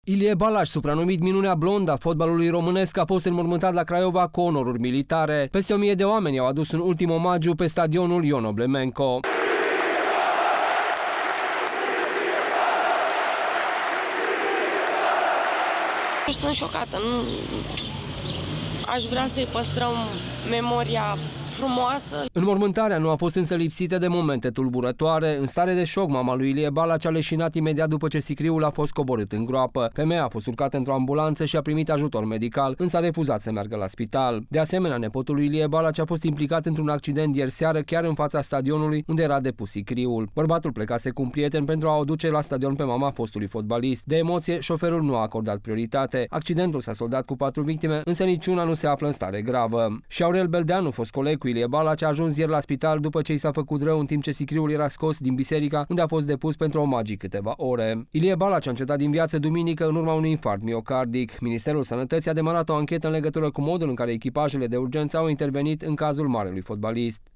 Ilie Balaș, supranumit minunea blondă a fotbalului românesc, a fost înmormântat la Craiova cu onoruri militare. Peste 1000 de oameni au adus un ultim omagiu pe stadionul Ion Oblemenco. Sunt șocată, aș vrea să-i păstrăm memoria frumoasă. Înmormântarea nu a fost însă lipsită de momente tulburătoare. În stare de șoc, mama lui Ilie Balaș a leșinat imediat după ce sicriul a fost coborât în groapă. Femeia a fost urcată într-o ambulanță și a primit ajutor medical, însă a refuzat să meargă la spital. De asemenea, nepotul lui Ilie Balaș a fost implicat într-un accident ieri seară, chiar în fața stadionului unde era depus sicriul. Bărbatul plecase cu un prieten pentru a o duce la stadion pe mama fostului fotbalist. De emoție, șoferul nu a acordat prioritate. Accidentul s-a soldat cu 4 victime, însă niciuna nu se află în stare gravă. Și Aurel Beldeanu, fost coleg cu Ilie Balaș, a ajuns ieri la spital după ce i s-a făcut rău în timp ce sicriul era scos din biserica unde a fost depus pentru omagii câteva ore. Ilie Balaș a încetat din viață duminică în urma unui infarct miocardic. Ministerul Sănătății a demarat o anchetă în legătură cu modul în care echipajele de urgență au intervenit în cazul marelui fotbalist.